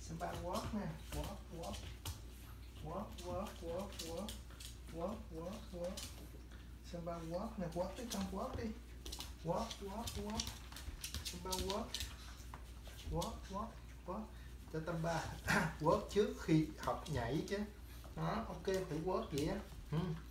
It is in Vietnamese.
Somebody walk nè, walk, walk, walk, walk, walk, walk, walk, walk, walk. Somebody walk nè, walk đi con, walk đi. Walk, walk, walk. Somebody walk. Walk, walk, walk. Cho tâm ba walk trước khi học nhảy chứ. Đó, ok, phải walk vậy á.